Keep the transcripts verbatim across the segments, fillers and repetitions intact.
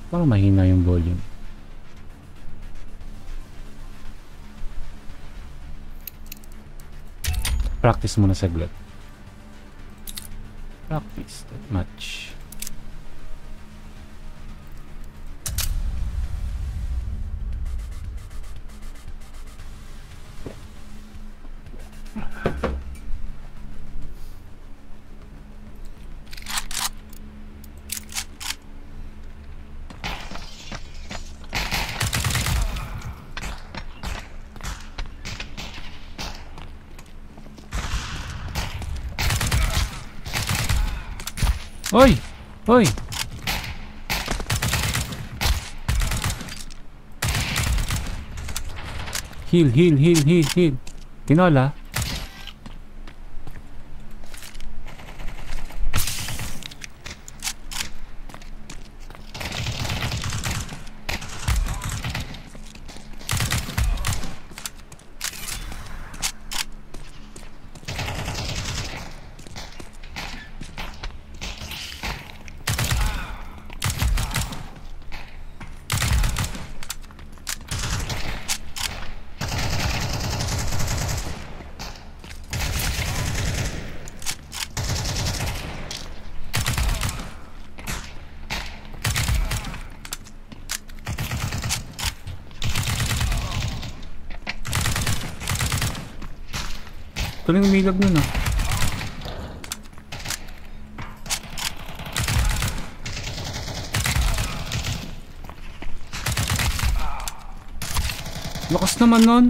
Parang mahina yung volume. Practice muna saglit. Practice that much. Hoy! Hoy! Heal, heal, heal, heal, heal. Tinola. Tuloy umilag nun ah. Lakas naman nun.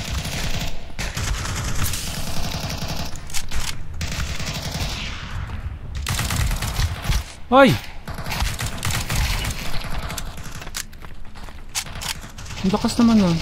Ay! Lakas naman nun.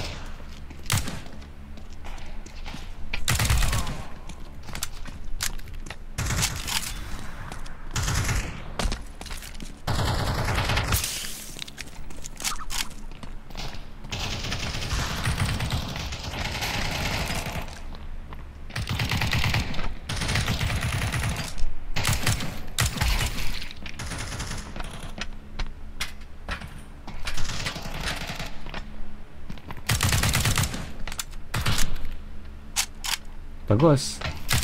Tagos.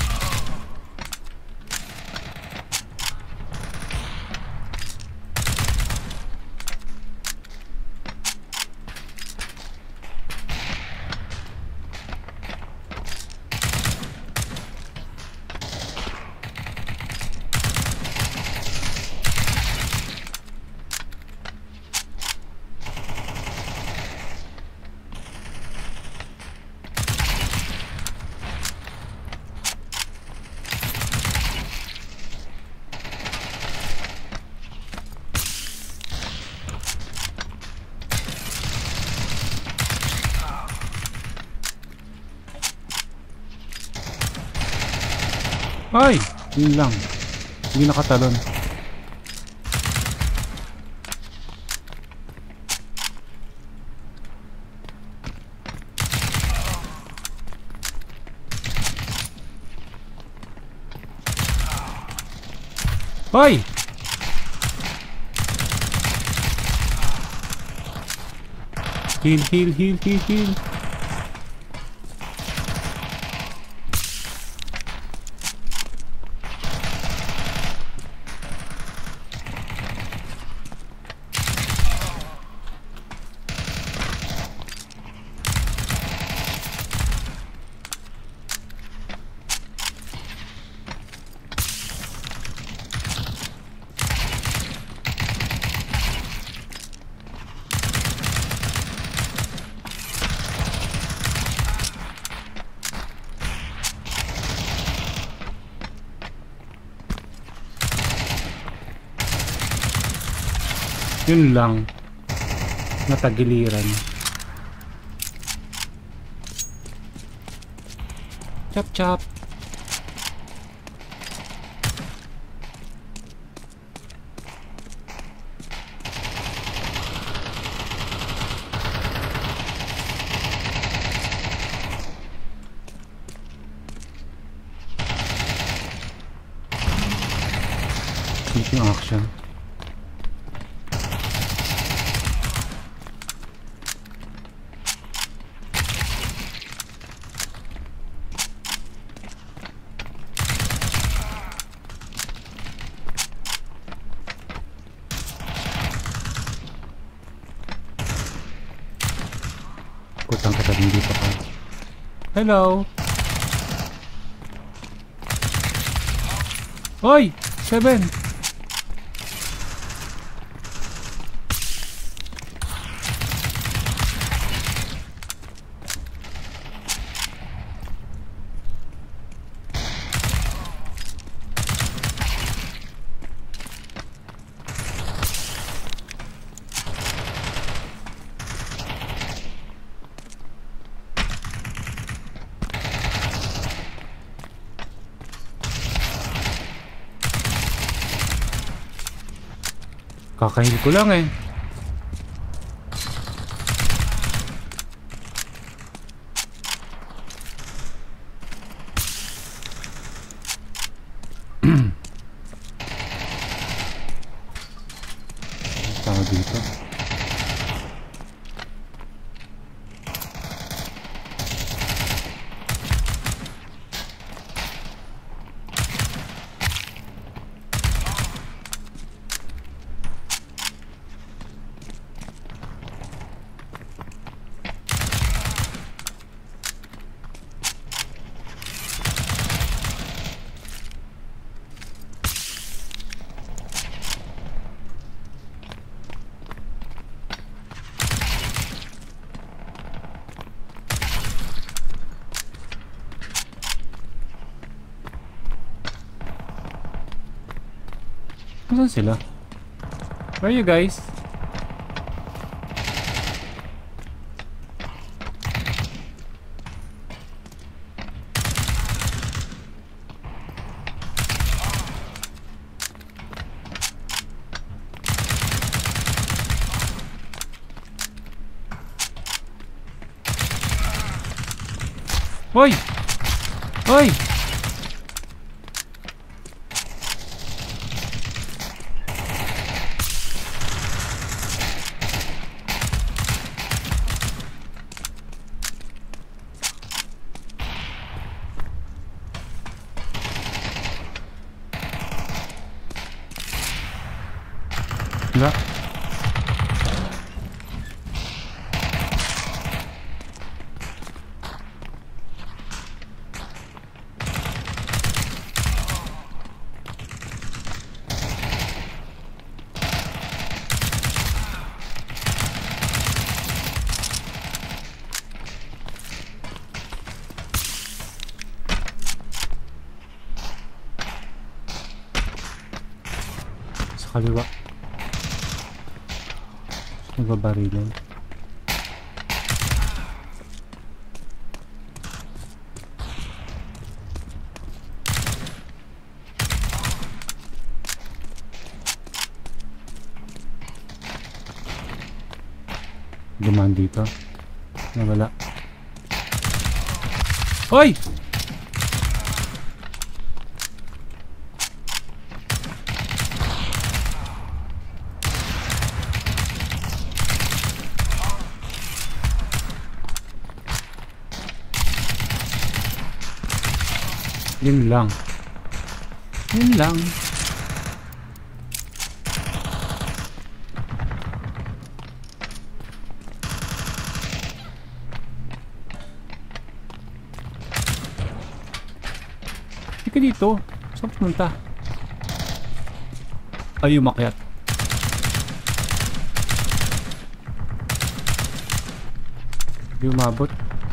Ay! Yun lang. Hindi nakatalon. Ay! Heal, heal, heal, heal, heal. Yun lang. Natagiliran. Chop chop. Yung action. Nakalimutan kita, hindi pa ka. Hello! Hoy! Seven! Kakahil ko lang eh. Tao dito. Saan sila? Where are you guys? Hoy! Hoy! Wala. Sa kaliwa. Nagbabarilan. Dumaan dito. Nawala. Hoy! Yun lang. Yun lang. Hindi ka dito. Saan pumunta? Ay, umakyat. Hindi umabot.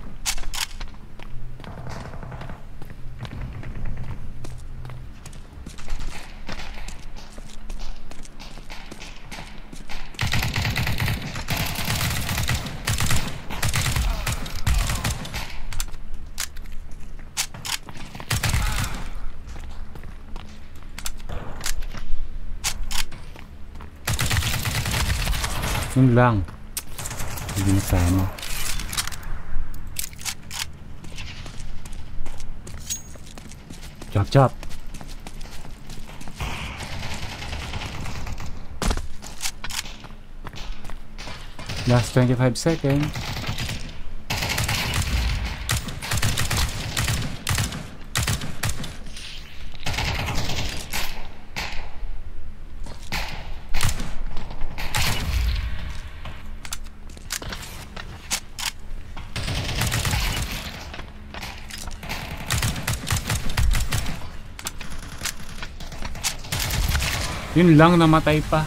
Yun lang. Hindi na sana. Chop chop. Last twenty-five seconds. Yun lang, namatay pa.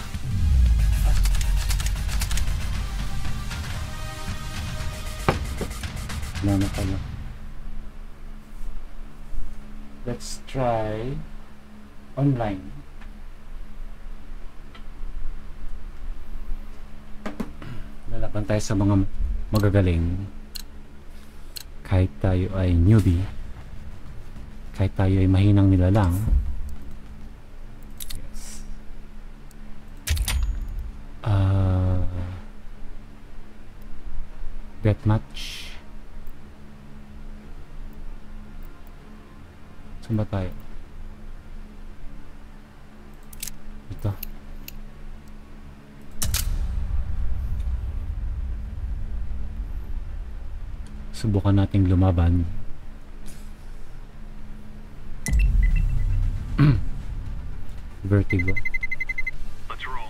Wala na pala. Let's try online. Lalaban tayo sa mga magagaling. Kahit tayo ay newbie, kahit tayo ay mahinang nilalang. Yes. Uh, bet match. Saan ba tayo? Ito. Subukan nating lumaban. Vertigo. Let's roll.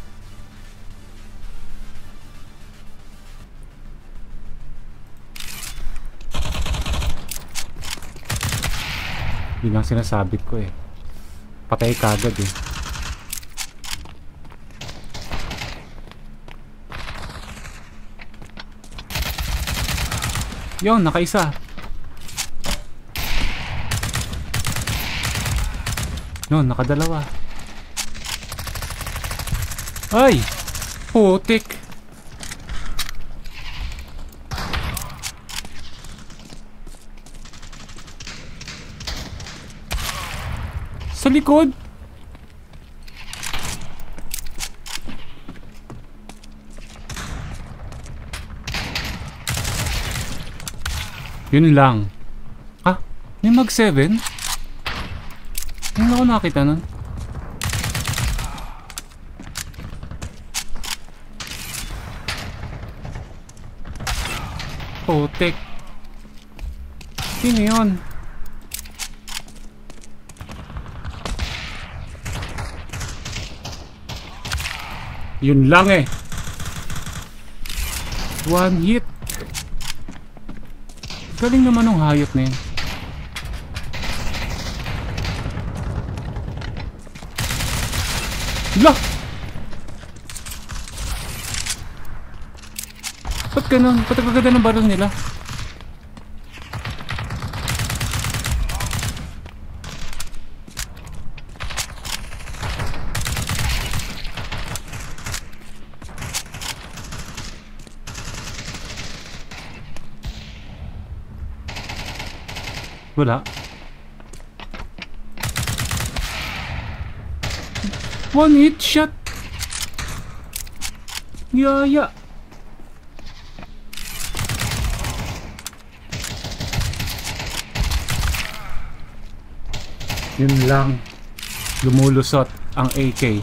Yun ang sinasabi ko eh. Patay kagad eh. Yun, nakaisa. Yun, nakadalawa. Ay! Putik! Sa likod! Yun lang. Ah, may mag seven? Hindi ako nakita nun. Putik. Sino yun? Yun lang eh. One hit. Galing naman ng hayop na yun. Lah! Ba't ganun? Ba't ang ganda ng baril nila? Wala. One hit shot. Yaya. Yun lang. Lumulusot ang A K.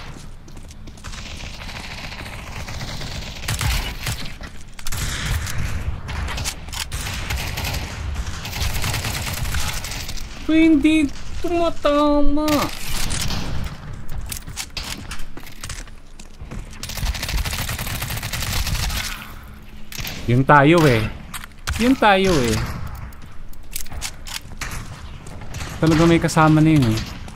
Hindi tumatama. Yung tayo eh. Yung tayo eh. Talaga may kasama na yun eh.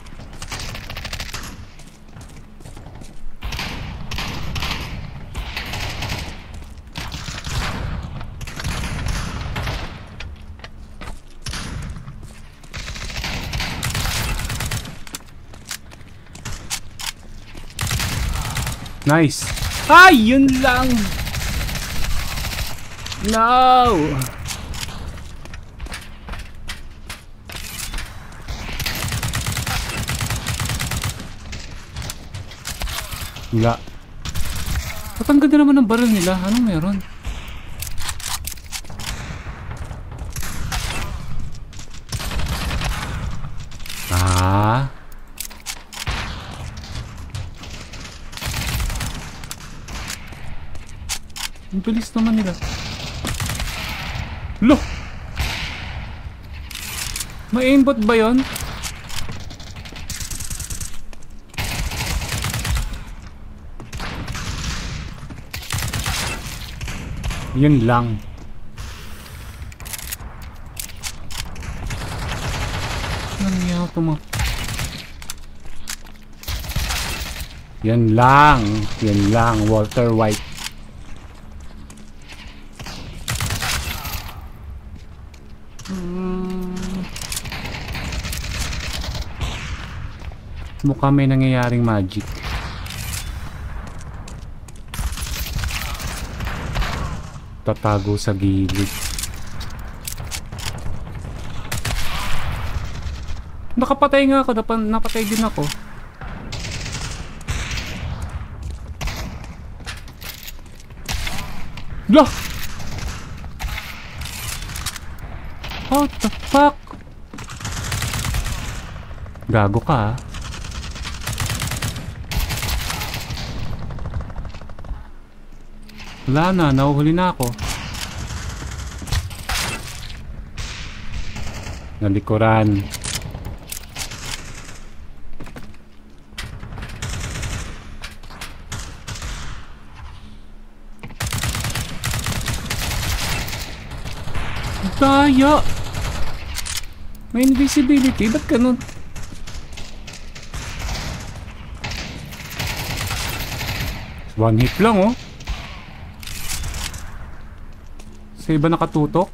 Nice. Ay, yun lang. No. Wala. Ba't ang ganda naman ng baril nila? Anong meron? Ah. Ang bilis naman nila. Loh! May aimbot ba yun? Yun lang. Nangyari ito mga... Yan lang. Yan lang. Walter White. Hmm. Mukha may nangyayaring magic. Tatago sa gilid. Nakapatay nga ako. Napa napatay din ako. Lah! What the fuck? Gago ka, ah. Wala na, nahuhuli na ako. Nalikuran. Daya! May invisibility, ba't ganun? One hit lang, oh. Sa iba nakatutok.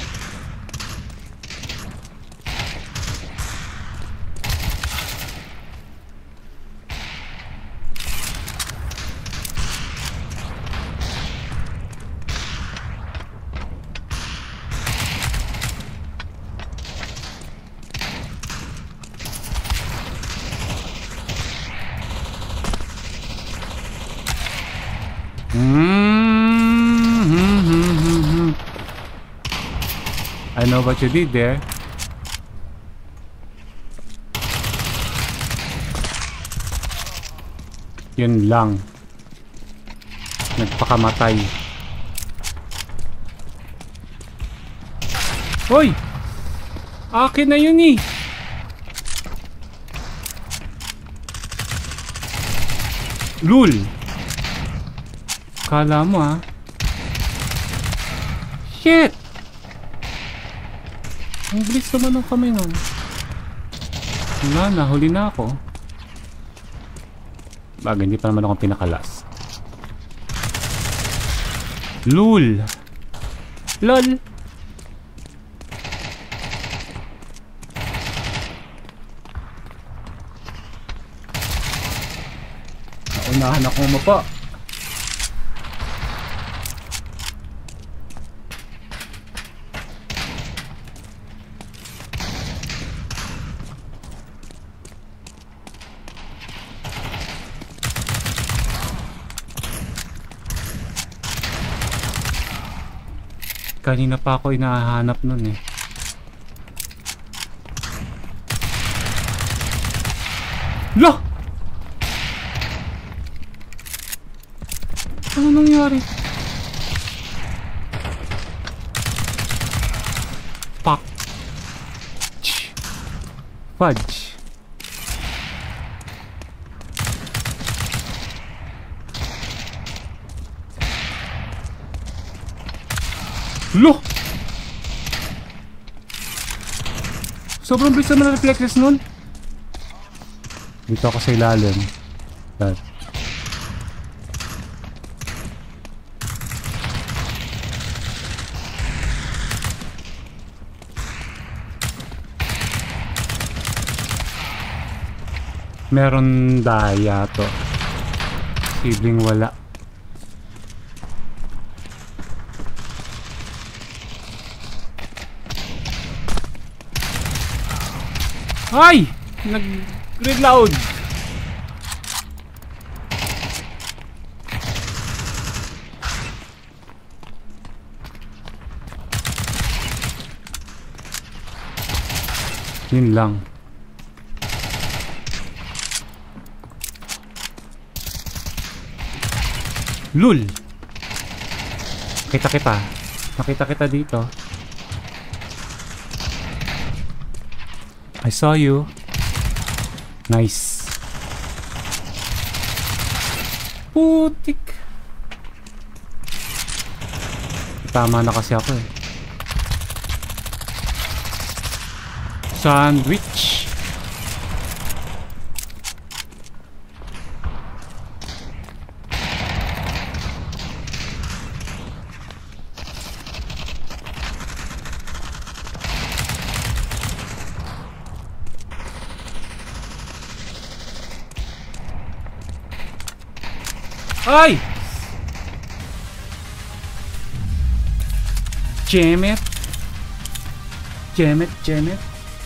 Mm-hmm. I know what you did there. Yun lang. Nagpakamatay. Hoy! Akin na yun eh. Lul! Kala mo, ah. Shit! Ang bilis naman ng kamay nun. Wala na, huli na ako. Bagay, hindi pa naman ako pinakalas. Lul! Lol! Naunahan ako mo po. Kanina pa ako inahanap nun eh. Lah! Ano nangyari? Fuck. Fudge. Loh! Sobrang bilis naman ang reflexes nun. Dito ako sa ilalim. That. Meron daya to. Sibling wala. Ay! Nag-reload! Yun lang. Lul! Kita kita. Nakita kita dito. I saw you. Nice. Putik. Tama na kasi ako eh. Sandwich. Ay! Damn it. Damn it, damn it.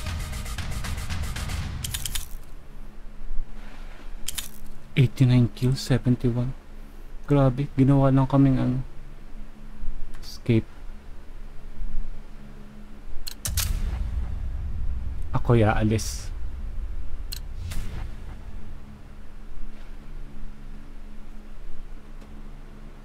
eighty-nine kills, seventy-one. Grabe, ginawa lang kaming ano. Escape. Ako'y aalis.